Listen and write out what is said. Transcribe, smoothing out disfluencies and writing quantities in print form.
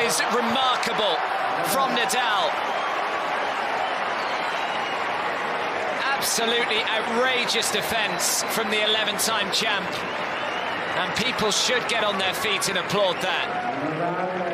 is remarkable from Nadal. Absolutely outrageous defence from the 11-time champ. And people should get on their feet and applaud that.